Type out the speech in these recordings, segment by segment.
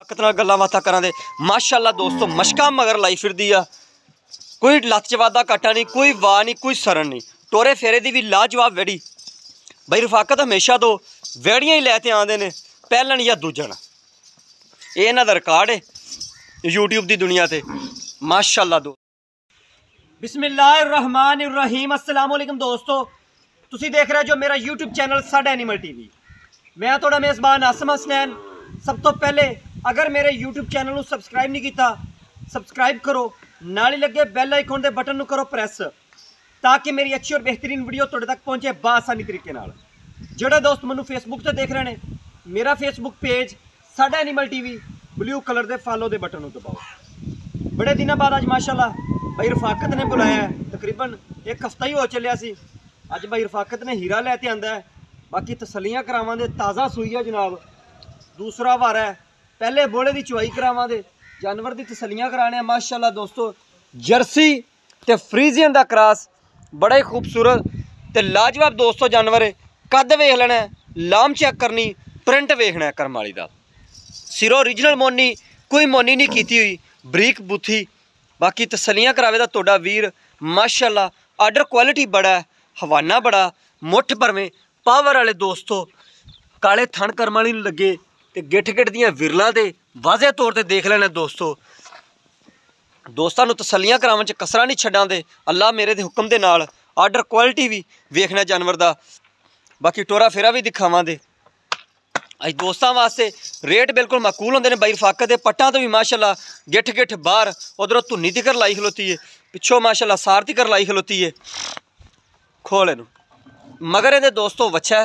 कितना गल्लां बातां करां दे माशाअल्लाह दोस्तों मशकां मगर लाई फिरदी आ। कोई लत्त च वादा घाटा नहीं, कोई वाह नहीं, कोई सरन नहीं। टोरे फेरे दी भी लाजवाब वेड़ी बई रफाकत हमेशा तो वेड़ियां ही लैते आंदे ने पहलन या दूजन। ये इन्हां दा रिकार्ड है यूट्यूब की दुनिया ते माशाअल्लाह। दो बिस्मिल्लाहिर्रहमानिर्रहीम अस्सलाम वालेकुम दोस्तों, तुसी देख रहे हो जो मेरा यूट्यूब चैनल साडा एनिमल टीवी। मैं थोड़ा मेज़बान आसम हसनैन। सब तो पहले अगर मेरे यूट्यूब चैनल को सबसक्राइब नहीं किया सबसक्राइब करो, नाल ही लगे बैल आइकॉन के बटन को करो प्रेस ताकि मेरी अच्छी और बेहतरीन वीडियो तुहाडे तक पहुँचे बासानी तरीके नाल। जिहड़े दोस्त मैनू फेसबुक से देख रहे हैं, मेरा फेसबुक पेज साडा एनिमल टीवी ब्लू कलर के फॉलो के बटन को दबाओ। बड़े दिनों बाद अज माशाअल्लाह भाई रफाकत ने बुलाया है, तकरीबन एक हफ्ता ही हो चलिया सी। अज भाई रफाकत ने हीरा लैके आंदा है, बाकी तसलियां करावां दे। ताज़ा सूई है जनाब, दूसरा वार है। पहले बोले की चुवाई करावां दे, जानवर की तसलियां कराने माशाअल्लाह दोस्तों। जर्सी ते फ्रीजियन का क्रॉस बड़ा ही खूबसूरत ते लाजवाब दोस्तों जानवर है। कद वेख लेना, लाम चेक करनी, प्रिंट वेखना है करम वाली का। सिरों ओरिजिनल मोनी, कोई मोनी नहीं की हुई, बरीक बुथी। बाकी तसलियां करावे दा तोड़ा वीर माशाअल्लाह। आर्डर क्वालिटी बड़ा है, हवाना बड़ा, मुठ भरवें पावर वाले दोस्तों। काले थन करम वाली लगे तो गिठ गिठ दियां विरलां दे वाजे तौर पर देख लेना दोस्तों। दोस्तों नूं तसलियां करावन च कसरा नहीं छड्डां दे अल्लाह मेरे दे हुक्म दे नाल। आर्डर क्वालिटी भी वेखना जानवर दा, बाकी टोरा फेरा भी दिखावां दे। अज दोस्तों वास्ते रेट बिल्कुल माकूल होंदे ने। बाई रफाकत दे पट्टां तो भी माशाअल्लाह गिठ गिठ बाहर, उधरों धुन्नी तिकर लाई खलोती है, पिछों माशाअल्लाह सार तिकर लाई खलोती है। खोल इनू मगर ये दोस्तों वच्छा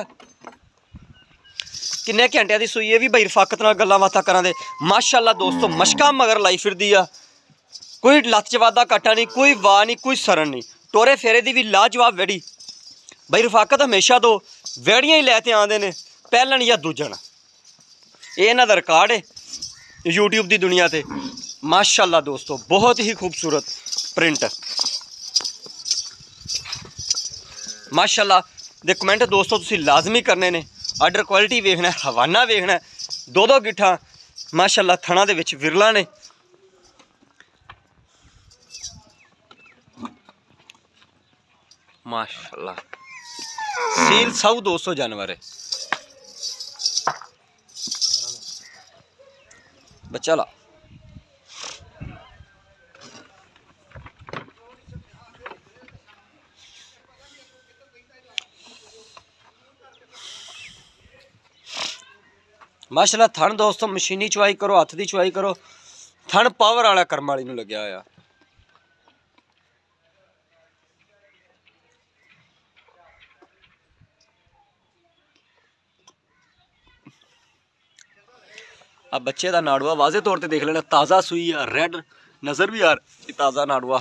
किन्ने घंटिया की सूई है भी भाई रफाकत नाल गल्लां बातां करां दे माशाअल्लाह दोस्तों। मशकां मगर लाई फिरदी आ, कोई लत्त च वादा घाटा नहीं, कोई वाह नहीं, कोई सरन नहीं। टोरे फेरे की भी लाजवाब वेड़ी भाई रफाकत हमेशा तो वेड़ियां ही लैते आंदे ने पहलन या दूजन। ये इन्हां दा रिकार्ड है यूट्यूब की दुनिया ते माशाअल्लाह दोस्तों। बहुत ही खूबसूरत प्रिंट माशाअल्लाह दे कमेंट दोस्तों तुसीं लाजमी करने ने। आर्डर क्वालिटी वेखना, हवाना वेखना, दो गिठा माशाअल्लाह थणा दे विच विरला ने। माशाअल्लाह सील साऊ दोस्तों जानवर है। बच्चा ला माशाअल्लाह। थन दोस्तों मशीनी चुवाई करो, हथ की चुवाई करो, थन पावर वाला करम वाली नूं लग्या होया। अब बच्चे का नाड़ुआ वाजे तौर पर देख लेना, ताज़ा सूई है, रेड नज़र भी आ रही, ताज़ा नाड़ुआ।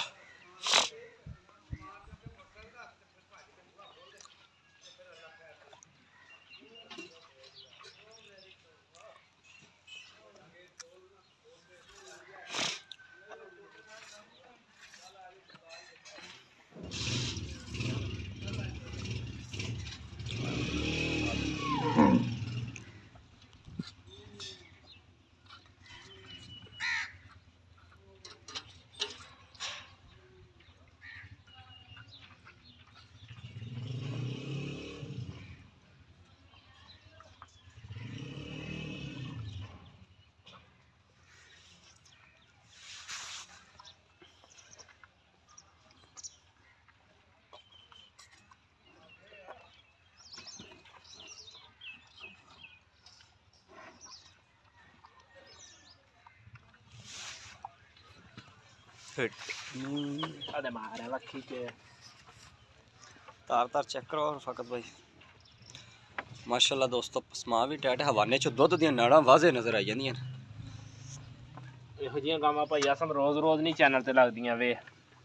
तार तार चेक करो रफाकत भाई माशाअल्लाह दोस्तों। पसमा भी टाइट, हवाने चो दुध दी नाड़ां वाजे नजर आई जांदियां। इहो जिहियां गावां भाई असम रोज़ रोज़ नहीं चैनल ते लगदियां वे।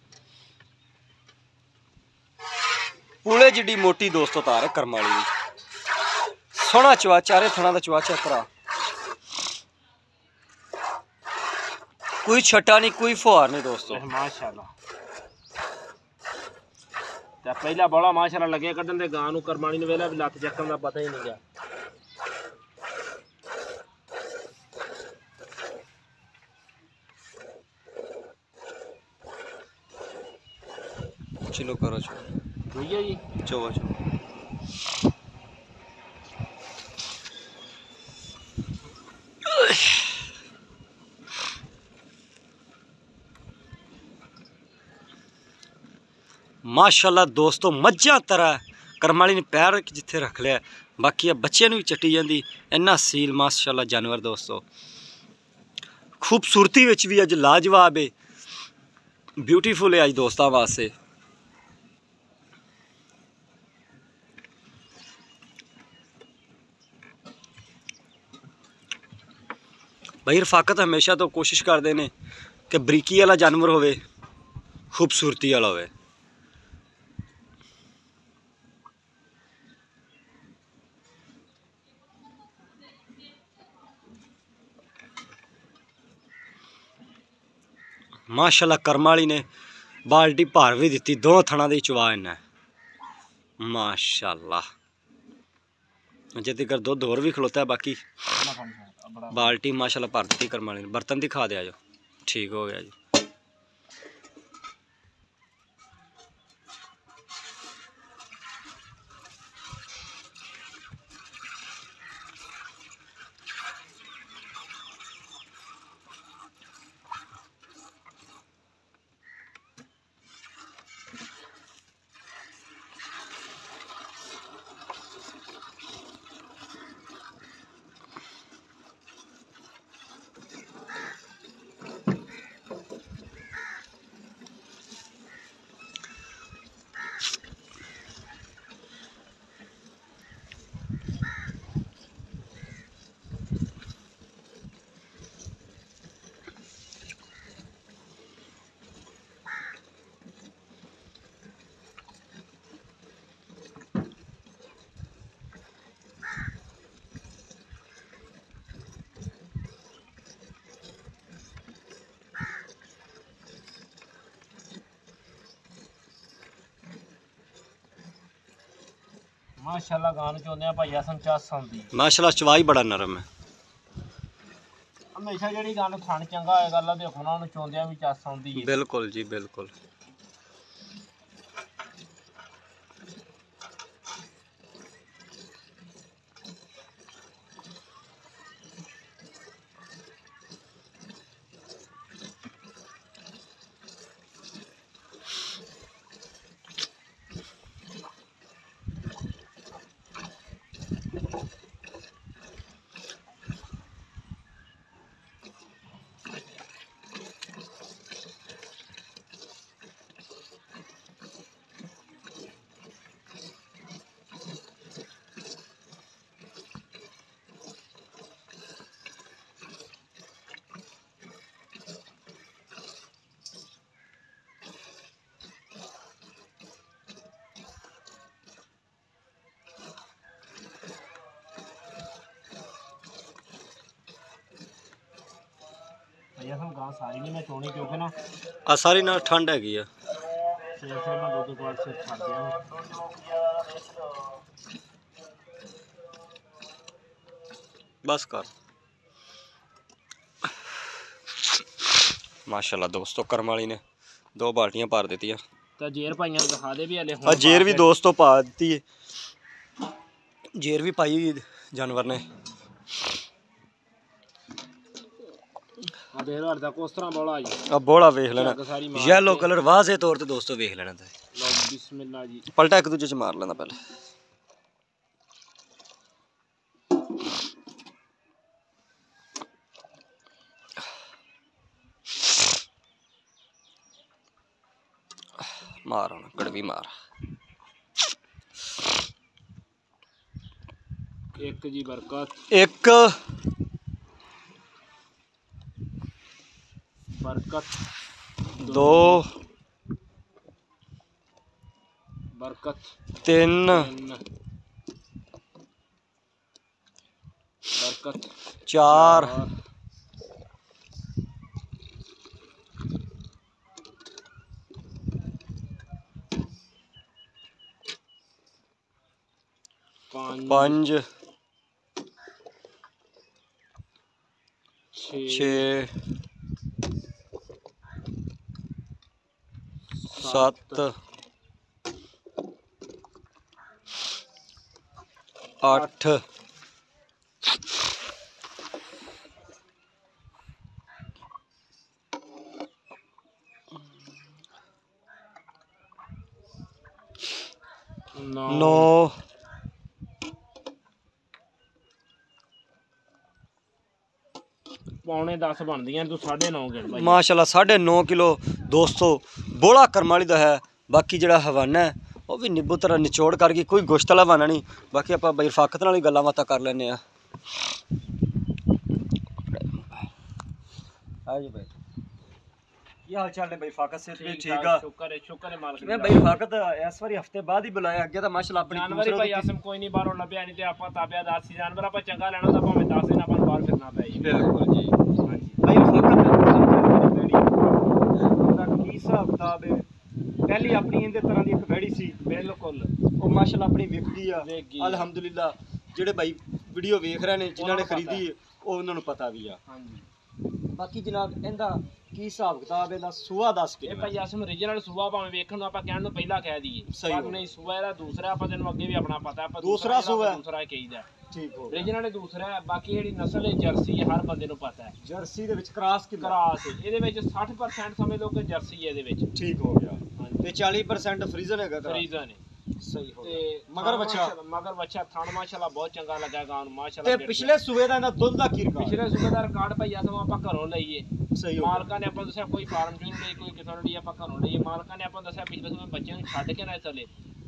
पूले जिड्डी मोटी दोस्तों तार है करम वाली दी। सोहना चवा, चारे थणा दा चवा चेक करा, कोई छट्टा नहीं, कोई फुहार नहीं दोस्तों माशाअल्लाह। ते पहला बड़ा माशाअल्लाह लगे कड्ढन ते गां नूं करमाणी नूं वेला भी लत्त चक्कन दा पता ही नहीं गया। चलो करो चो भैया जी चो चो। माशाल्लाह दोस्तों मज्जा तरह करमाली ने पैर जिथे रख लिया, बाकी बच्चे भी चट्टी जाती। इन्ना सील माशाल्लाह जानवर दोस्तों, खूबसूरती भी अज लाजवाब है, ब्यूटीफुल है अज दोस्तों वास्ते। भाई रफाकत हमेशा तो कोशिश करते हैं कि बरीकी वाला जानवर होवे, खूबसूरती वाला होवे। माशाल्लाह करमाली ने बाल्टी भर भी दी, दो थणा दी चवा इन्हें माशाल्लाह। जे तक दुध होर भी खलोता है, बाकी बाल्टी माशाल्लाह भर दी करमाली ने। बर्तन दिखा दे जो, ठीक हो गया जी। माशाल्लाह गान चोंदे भाई हसन चस आउंदी। माशाल्लाह चवाई बड़ा नरम है। हमेशा जेहड़ी गल थण चंगा होए गल देखो ना, उन्हें चोंदियां भी चस आउंदी है। बिल्कुल जी बिल्कुल। भैया हम गां सारी नहीं मैं चोनी, क्योंकि ना आ सारी ना ठंड हैगी आ। शेर मैं दो बार से छड़ दिया। बस कर। माशाल्लाह दोस्तों करमाली ने दो बाल्टियां भर दी। तो जेर भाइयों दिखा दे भी हले जेर भी दोस्तों पा दी है, जेर भी पाई हुई जानवर ने। अब बोला वेख लेना, येलो कलर वाजे तौर पे दोस्तों वेख लेना। बिस्मिल्लाह जी, पलटा एक दूजे च मार लेना पहले। मार होना कड़वी मार। एक जी बरकत, एक बरकत, दो बरकत, तीन बरकत, चार पांच छे सत्त 8 9 ਪੌਣੇ 10 ਬਣਦੀਆਂ ਤੂੰ 9.5 ਗਿਣ ਭਾਈ माशाल्लाह 9.5 किलो दोस्तों बोला करम वाली दा है। बाकी ਜਿਹੜਾ ਹਵਾਨਾ ਹੈ ਉਹ ਵੀ ਨਿੱਬੂ ਤਰ੍ਹਾਂ ਨਿਚੋੜ ਕਰਕੇ ਕੋਈ ਗੋਸ਼ਤ ਵਾਲਾ ਹਵਾਨਾ ਨਹੀਂ। ਬਾਕੀ ਆਪਾਂ ਬਈ ਫਾਕਤ ਨਾਲ ਹੀ ਗੱਲਾਂ ਬਾਤਾਂ ਕਰ ਲੈਨੇ ਆ। ਆਜੀ ਬਈ ਕੀ ਹਾਲ ਚਾਲ ਨੇ ਬਈ ਫਾਕਤ ਸੇ ਵੀ ਠੀਕ ਆ? ਸ਼ੁਕਰ ਹੈ ਮਾਲਕ ਮੈਂ ਬਈ ਫਾਕਤ ਇਸ ਵਾਰੀ ਹਫਤੇ ਬਾਅਦ ਹੀ ਬੁਲਾਇਆ। ਅੱਗੇ ਤਾਂ ਮਾਸ਼ਾਅੱਲਾ ਆਪਣੀ ਜਾਨਵਰ ਭਾਈ ਆਸਮ ਕੋਈ ਨਹੀਂ ਬਾਹਰੋਂ ਲੱਭਿਆ ਨਹੀਂ ਤੇ ਆਪਾਂ ਤਾਬਿਆਦਾਰ ਸੀ। ਜਾਨਵਰ ਆਪਾਂ ਚੰਗਾ ਲੈਣਾ ਤਾਂ ਭਾਵੇਂ 10 ਦਿਨ ਆਪਾਂ ਨੂੰ ਬਾਹਰ ਫਿਰਨਾ ਪਏ ਜੀ। ਬਿਲਕੁਲ ਜੀ ਹਾਂਜੀ ਬਈ ਫਾਕਤ ਦਾ ਕੀ ਹਿਸਾਬ ਕਿਤਾਬ ਹੈ? ਪਹਿਲੀ ਆਪਣੀ ਇਹਦੇ ਤਰ੍ਹਾਂ ਦੀ ਇੱਕ ਵੈੜੀ ਸੀ ਬਿਲਕੁਲ ਉਹ ਮਾਸ਼ਾਅੱਲਾ ਆਪਣੀ ਵਿਕਦੀ ਆ ਵਿਕ ਅਲਹਮਦੁਲਿਲਾ। ਜਿਹੜੇ ਭਾਈ ਵੀਡੀਓ ਵੇਖ ਰਹੇ ਨੇ ਜਿਨ੍ਹਾਂ ਨੇ ਖਰੀਦੀ ਉਹ ਉਹਨਾਂ ਨੂੰ ਪਤਾ ਵੀ ਆ। ਹਾਂਜੀ ਬਾਕੀ ਜਨਾਬ ਇਹਦਾ ਕੀ ਹਿਸਾਬ ਕਿਤਾਬ ਇਹਦਾ ਸੂਆ ਦੱਸ ਕੇ ਇਹ ਭਾਈ ਆਸਮ ਰੀਜਨਲ ਸੂਆ ਭਾਵੇਂ ਵੇਖਣ ਨੂੰ ਆਪਾਂ ਕਹਿਣ ਨੂੰ ਪਹਿਲਾਂ ਕਹਿ ਦਈਏ ਪਰ ਨਹੀਂ ਸੂਆ ਇਹਦਾ ਦੂਸਰਾ ਆਪਾਂ ਤੈਨੂੰ ਅੱਗੇ ਵੀ ਆਪਣਾ ਪਤਾ ਆਪਾਂ ਦੂਸਰਾ ਸੂਆ ਦੂਸਰਾ ਕਹੀਦਾ ਠੀਕ ਹੋ ਰੀਜਨਲ ਇਹ ਦੂਸਰਾ ਹੈ। ਬਾਕੀ ਜਿਹੜੀ ਨਸਲ ਹੈ ਜਰਸੀ ਹੈ ਹਰ ਬੰਦੇ ਨੂੰ ਪਤਾ ਹੈ। ਜਰਸੀ ਦੇ ਵਿੱਚ ਕ੍ਰਾਸ ਕਿੰਨਾ ਕਰਾਸ ਇਹਦੇ ਵਿੱਚ 60% ਸਮਝ ਲਓ ਕਿ ਜਰਸੀ ਹੈ ਇਹਦੇ ਵਿੱਚ ਠੀਕ ਹੋ ਗਿਆ ਤੇ 40% ਫਰੀਜ਼ਨ ਹੈਗਾ ਫਰੀਜ਼ਨ ਹੈ ਸਹੀ ਹੋ ਤੇ ਗਿਆ। ਮਗਰ ਬੱਚਾ ਥਣ ਮਾਸ਼ਾਅੱਲਾ ਬਹੁਤ ਚੰਗਾ ਲੱਗਾ ਗਾਂ ਨੂੰ ਤੇ ਮਾਸ਼ਾਅੱਲਾ। ਪਿਛਲੇ ਸੂਏ ਦਾ ਇਹਦਾ ਦੁੱਧ ਦਾ ਕੀ ਰਿਕਾਰਡ? ਪਿਛਲੇ ਸੂਬੇ ਦਾ ਰਿਕਾਰਡ ਭਾਈ ਆਸਮ ਆਪਾਂ ਘਰੋਂ ਲਈਏ ਸਹੀ ਹੋ ਮਾਲਕਾਂ ਨੇ ਆਪਾਂ ਦੱਸਿਆ ਕੋਈ ਫਾਰਮ ਚੋਂ ਨਹੀਂ ਲਈ ਕੋਈ ਕਿਥੋਂ ਨਹੀਂ ਲਈ ਆਪਾਂ ਘਰੋਂ ਲਈਏ। ਮਾਲਕਾਂ ਨੇ ਆਪਾਂ ਦੱਸਿਆ ਪਿਛਲੇ ਸੂਬੇ ਬੱਚਿਆਂ ਨੂੰ ਛੱਡ ਕੇ ਨਾ ਚਲੇ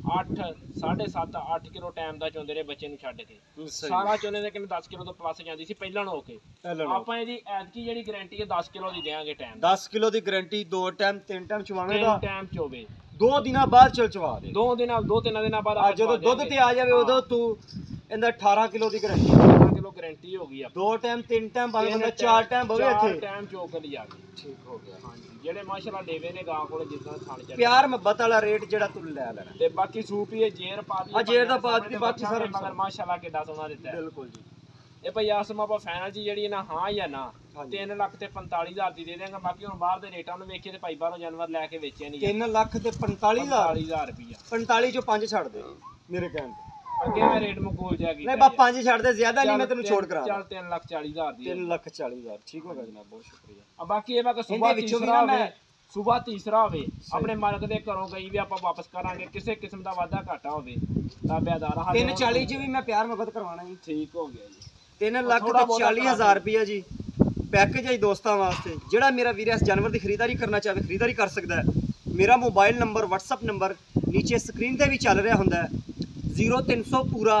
7.5 ਕਿਲੋ ਟਾਈਮ ਦਾ ਚੋਂਦੇ ਰਹੇ ਬੱਚੇ ਨੂੰ ਛੱਡ ਕੇ ਸਾਰਾ ਚੋਨੇ ਦੇ ਕਿੰਨੇ 10 ਕਿਲੋ ਤੋਂ ਪਲੱਸ ਜਾਂਦੀ ਸੀ ਪਹਿਲਾਂ ਨੂੰ ਹੋ ਕੇ। ਆਪਾਂ ਇਹਦੀ ਐਤਕੀ ਜਿਹੜੀ ਗਾਰੰਟੀ ਹੈ 10 ਕਿਲੋ ਦੀ ਦੇਾਂਗੇ ਟਾਈਮ 10 ਕਿਲੋ ਦੀ ਗਾਰੰਟੀ 2 ਟਾਈਮ 3 ਟਾਈਮ ਚਵਾਵੇਂਗਾ ਟਾਈਮ ਚੋਵੇ 2 ਦਿਨਾਂ ਬਾਅਦ ਚਵਾ ਦੇ 2 3 ਦਿਨਾਂ ਬਾਅਦ ਆ ਜਦੋਂ ਦੁੱਧ ਤੇ ਆ ਜਾਵੇ ਉਦੋਂ ਤੂੰ ਇਹਦਾ 18 ਕਿਲੋ ਦੀ ਗਾਰੰਟੀ 18 ਕਿਲੋ ਗਾਰੰਟੀ ਹੋ ਗਈ ਆ 2 ਟਾਈਮ 3 ਟਾਈਮ ਬਾਅਦ ਬੰਦਾ 4 ਟਾਈਮ ਬਵੇ ਇੱਥੇ ਟਾਈਮ ਚੋਕ ਲਈ ਆ ਗਈ। ਠੀਕ ਹੋ ਗਿਆ। ਹਾਂਜੀ ਜਿਹੜੇ ਮਾਸ਼ਾਅੱਲਾ ਲੇਵੇ ਨੇ ਗਾਂ ਕੋਲ ਜਿੱਦਾਂ ਖਾਣ ਚੱਲੇ ਪਿਆਰ ਮੁਹੱਬਤ ਵਾਲਾ ਰੇਟ ਜਿਹੜਾ ਤੂੰ ਲੈ ਲੈਣਾ ਤੇ ਬਾਕੀ ਸੂਪ ਹੀ ਜੇਰ ਪਾ ਦੀ ਆ ਜੇਰ ਦਾ ਪਾ ਦਿੱਤੀ ਬਾਕੀ ਸਾਰੇ ਮਗਰ ਮਾਸ਼ਾਅੱਲਾ ਕਿੱਡਾ ਸੋਹਣਾ ਦਿੱਤਾ ਹੈ। ਬਿਲਕੁਲ ਜੀ ਇਹ ਭਾਈ ਆਸਮ ਆਪਾਂ ਫਾਈਨਲ ਜੀ ਜਿਹੜੀ ਨਾ ਹਾਂ ਜਾਂ ਨਾ 3 ਲੱਖ ਤੇ 45,000 ਦੀ ਦੇ ਦੇਂਗਾ। ਬਾਕੀ ਹੁਣ ਬਾਹਰ ਦੇ ਰੇਟਾਂ ਨੂੰ ਵੇਖੀਏ ਤੇ ਭਾਈ ਬਾਹਰੋਂ ਜਾਨਵਰ ਲੈ ਕੇ ਵੇਚਿਆ ਨਹੀਂ 3 ਲੱਖ ਤੇ 45,000 ਰੁਪਇਆ 45 ਚੋਂ 5 ਛੱਡ ਦੇ ਮੇਰੇ ਕਹਿਣ ਤੇ। ਅੱਗੇ ਮੈਂ ਰੇਟ ਮਕੂਲ ਜਾ ਕੀਤਾ ਨਹੀਂ ਬਾ 5 ਛੱਡ ਦੇ ਜ਼ਿਆਦਾ ਨਹੀਂ ਮੈਂ ਤੈਨੂੰ ਛੋੜ ਕਰਾ ਚੱਲ 3,40,000 ਦੀ 3,40,000 ਠੀਕ ਹੋ ਗਿਆ ਜਨਾਬ ਬਹੁਤ ਸ਼ੁਕਰੀਆ। ਆ ਬਾਕੀ ਇਹ ਵਾ ਕਿ ਸੁਬਾ ਤੀਸਰਾ ਹੋਵੇ ਸੁਬਾ ਤੀਸਰਾ ਹੋਵੇ ਆਪਣੇ ਮਾਲਕ ਦੇ ਘਰੋਂ ਗਈ ਵੀ ਆਪਾਂ ਵਾਪਸ ਕਰਾਂਗੇ ਕਿਸੇ ਕਿਸਮ ਦਾ ਵਾਧਾ ਘਾਟਾ ਹੋਵੇ ਤਾਬਿਆਦਾਰ 340 ਚ ਵੀ ਮੈਂ ਪਿਆਰ ਮੁਹੱਬਤ ਕਰਵਾਉਣਾ ਜੀ। ਠੀਕ ਹੋ ਗਿਆ ਜੀ 3,40,000 ਰੁਪਇਆ ਜੀ ਪੈਕੇਜ ਹੈ ਦੋਸਤਾਂ ਵਾਸਤੇ। ਜਿਹੜਾ ਮੇਰਾ ਵੀਰ ਇਸ ਜਾਨਵਰ ਦੀ ਖਰੀਦਾਰੀ ਕਰਨਾ ਚਾਹਵੇ ਖਰੀਦਾਰੀ ਕਰ ਸਕਦਾ ਹੈ। ਮੇਰਾ ਮੋਬਾਈਲ ਨੰਬਰ WhatsApp ਨੰਬਰ ਨੀਚੇ ਸਕਰੀਨ ਤੇ ਵੀ ਚੱਲ ਰਿਹਾ ਹੁੰਦਾ ਹੈ 0300 ਪੂਰਾ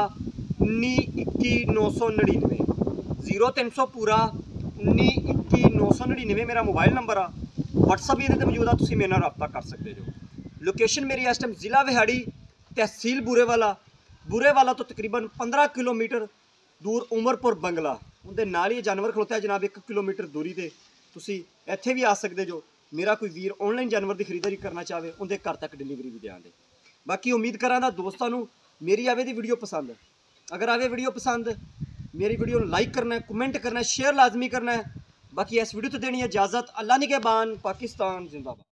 1921 999 ਪੂਰਾ 1921 ਮੇਰਾ ਮੋਬਾਈਲ ਨੰਬਰ ਆ। WhatsApp ਵੀ ਇਹਦੇ ਤੇ ਮੌਜੂਦ ਆ ਤੁਸੀਂ ਮੇਰੇ ਨਾਲ ਰਾਬਤਾ ਕਰ ਸਕਦੇ ਜੋ। ਲੋਕੇਸ਼ਨ ਮੇਰੀ ਇਸ ਟਾਈਮ ਜ਼ਿਲ੍ਹਾ ਵਿਹਾੜੀ ਤਹਿਸੀਲ ਬੂਰੇਵਾਲਾ ਤੋਂ ਤਕਰੀਬਨ 15 ਕਿਲੋਮੀਟਰ ਦੂਰ ਉਮਰਪੁਰ ਬੰਗਲਾ ਉਹਦੇ ਨਾਲ ਹੀ ਜਾਨਵਰ ਖਲੋਤਾ ਹੈ ਜਨਾਬ 1 ਕਿਲੋਮੀਟਰ ਦੂਰੀ ਤੇ। ਤੁਸੀਂ ਇੱਥੇ ਵੀ ਆ ਸਕਦੇ ਜੋ। ਮੇਰਾ ਕੋਈ ਵੀਰ ਆਨਲਾਈਨ ਜਾਨਵਰ ਦੀ ਖਰੀਦਾਰੀ ਕਰਨਾ ਚਾਹਵੇ ਉਹਦੇ ਘਰ ਤੱਕ ਡਿਲੀਵਰੀ ਵੀ ਦਿਆਂਗੇ। ਬਾਕੀ ਉਮੀਦ ਕਰਾਂਗਾ ਦੋਸਤਾਂ ਨੂੰ ਮੇਰੀ ਆਵੇ ਦੀ ਵੀਡੀਓ ਪਸੰਦ। ਅਗਰ ਆਵੇ ਵੀਡੀਓ ਪਸੰਦ ਮੇਰੀ ਵੀਡੀਓ ਨੂੰ ਲਾਈਕ ਕਰਨਾ ਹੈ ਕमेंट करना है शेयर लाजमी करना है। बाकी इस वीडियो तो देनी है इजाज़त। अल्लाह निगहबान। पाकिस्तान जिंदाबाद।